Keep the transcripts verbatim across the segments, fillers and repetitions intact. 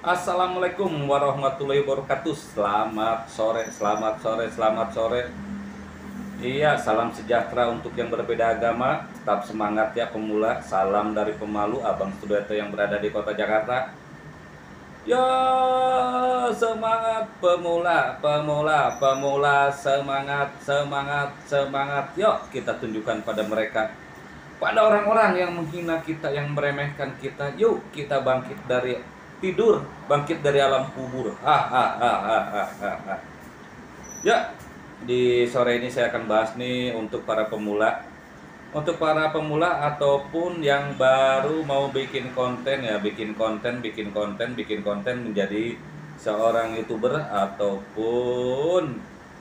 Assalamualaikum warahmatullahi wabarakatuh. Selamat sore, selamat sore, selamat sore. Iya, salam sejahtera untuk yang berbeda agama. Tetap semangat ya pemula. Salam dari pemalu Abang Sudarto yang berada di kota Jakarta. Yo, semangat pemula, pemula, pemula, semangat, semangat, semangat. Yuk, kita tunjukkan pada mereka, pada orang-orang yang menghina kita, yang meremehkan kita. Yuk, kita bangkit dari tidur, bangkit dari alam kubur. Hahaha. Ya, di sore ini saya akan bahas nih untuk para pemula. Untuk para pemula ataupun yang baru mau bikin konten ya, bikin konten, bikin konten, bikin konten menjadi seorang YouTuber ataupun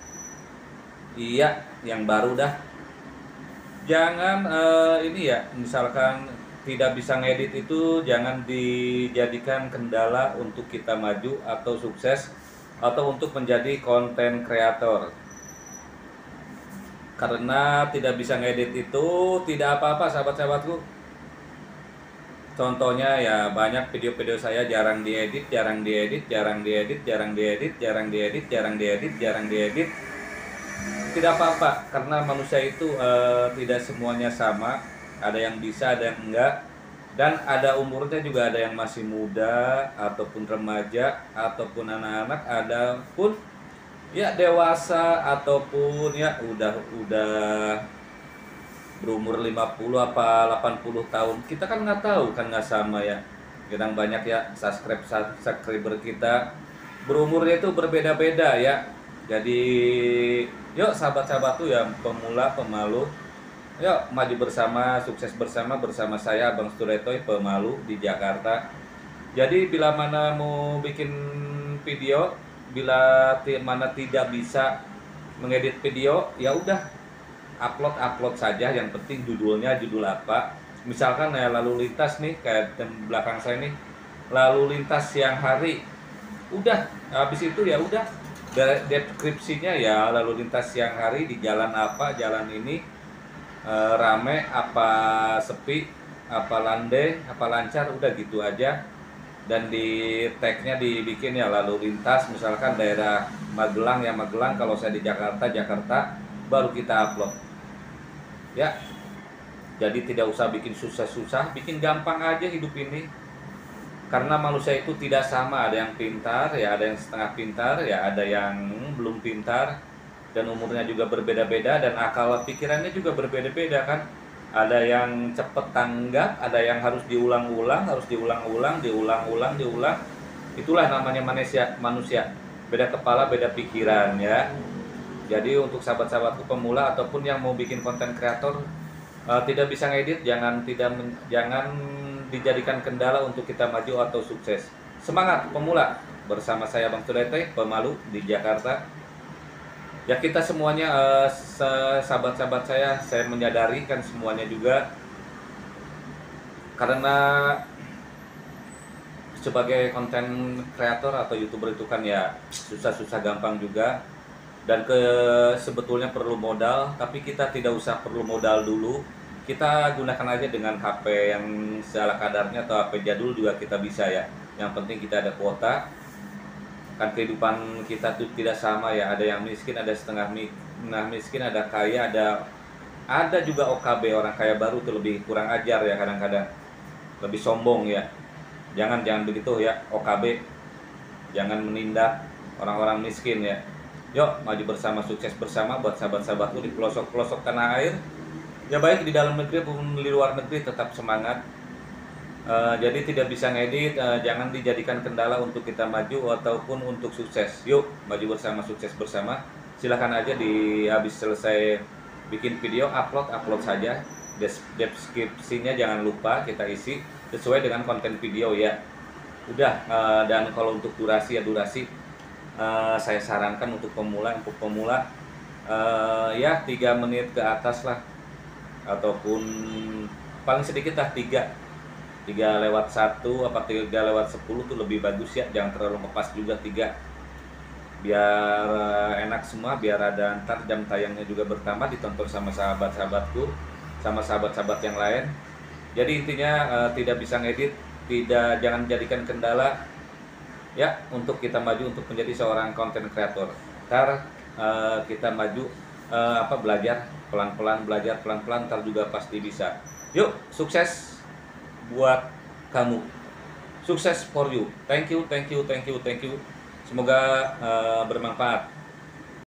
iya yang baru dah. Jangan eh, ini ya, misalkan tidak bisa ngedit itu jangan dijadikan kendala untuk kita maju atau sukses atau untuk menjadi konten kreator. Karena tidak bisa ngedit itu tidak apa-apa sahabat-sahabatku. Contohnya ya banyak video-video saya jarang diedit, jarang diedit, jarang diedit, jarang diedit, jarang diedit, jarang diedit, jarang diedit. Tidak apa-apa karena manusia itu eh, tidak semuanya sama. Ada yang bisa, ada yang enggak. Dan ada umurnya juga, ada yang masih muda ataupun remaja ataupun anak-anak, ada pun ya dewasa ataupun ya udah udah berumur lima puluh apa delapan puluh tahun. Kita kan nggak tahu, kan nggak sama ya. Kadang banyak ya subscribe subscriber kita berumurnya itu berbeda-beda ya. Jadi yuk sahabat-sahabat tuh yang pemula, pemalu, yuk maju bersama, sukses bersama bersama saya Abang Sturetoy pemalu di Jakarta. Jadi bila mana mau bikin video, bila mana tidak bisa mengedit video, ya udah upload upload saja. Yang penting judulnya judul apa. Misalkan ya lalu lintas nih kayak di belakang saya nih, lalu lintas siang hari. Udah habis itu ya udah deskripsinya ya lalu lintas siang hari di jalan apa, jalan ini e, rame apa sepi, apa landai, apa lancar, udah gitu aja. Dan di tagnya dibikin ya lalu lintas misalkan daerah Magelang ya Magelang, kalau saya di Jakarta Jakarta, baru kita upload ya. Jadi tidak usah bikin susah-susah, bikin gampang aja hidup ini. Karena manusia itu tidak sama, ada yang pintar ya, ada yang setengah pintar ya, ada yang belum pintar, dan umurnya juga berbeda-beda, dan akal pikirannya juga berbeda-beda kan. Ada yang cepet tanggap, ada yang harus diulang-ulang, harus diulang-ulang, diulang-ulang, diulang. Itulah namanya manusia, manusia. Beda kepala, beda pikiran ya. Jadi untuk sahabat-sahabatku pemula ataupun yang mau bikin konten kreator, uh, tidak bisa ngedit, jangan tidak men, jangan dijadikan kendala untuk kita maju atau sukses. Semangat pemula bersama saya Bang Sturetoy pemalu di Jakarta. Ya kita semuanya eh, sahabat-sahabat saya, saya menyadari kan semuanya juga, karena sebagai konten kreator atau YouTuber itu kan ya susah-susah gampang juga, dan ke sebetulnya perlu modal, tapi kita tidak usah perlu modal dulu. Kita gunakan aja dengan H P yang seala kadarnya atau H P jadul juga kita bisa ya. Yang penting kita ada kuota. Kan kehidupan kita tuh tidak sama ya, ada yang miskin, ada setengah nah miskin, ada kaya, ada ada juga O K B, orang kaya baru tuh lebih kurang ajar ya, kadang-kadang lebih sombong ya. Jangan jangan begitu ya, O K B jangan menindak orang-orang miskin ya. Yuk maju bersama, sukses bersama buat sahabat-sahabatku di pelosok-pelosok tanah air ya, baik di dalam negeri maupun di luar negeri. Tetap semangat. Uh, jadi tidak bisa ngedit, uh, jangan dijadikan kendala untuk kita maju ataupun untuk sukses. Yuk maju bersama, sukses bersama. Silahkan aja di habis selesai bikin video, upload upload saja. Deskripsinya jangan lupa kita isi sesuai dengan konten video ya. Udah, uh, dan kalau untuk durasi ya durasi uh, saya sarankan untuk pemula, untuk pemula uh, ya tiga menit ke atas lah, ataupun paling sedikit lah tiga tiga lewat satu apa tiga lewat sepuluh tuh lebih bagus ya, jangan terlalu ngepas juga tiga, biar enak semua, biar ada ntar jam tayangnya juga bertambah, ditonton sama sahabat-sahabatku, sama sahabat-sahabat yang lain. Jadi intinya uh, tidak bisa ngedit, tidak, jangan jadikan kendala ya, untuk kita maju untuk menjadi seorang content creator. Ntar uh, kita maju, uh, apa belajar pelan-pelan, belajar pelan-pelan, ntar juga pasti bisa. Yuk, sukses buat kamu, sukses for you. Thank you, thank you, thank you, thank you. Semoga uh, bermanfaat.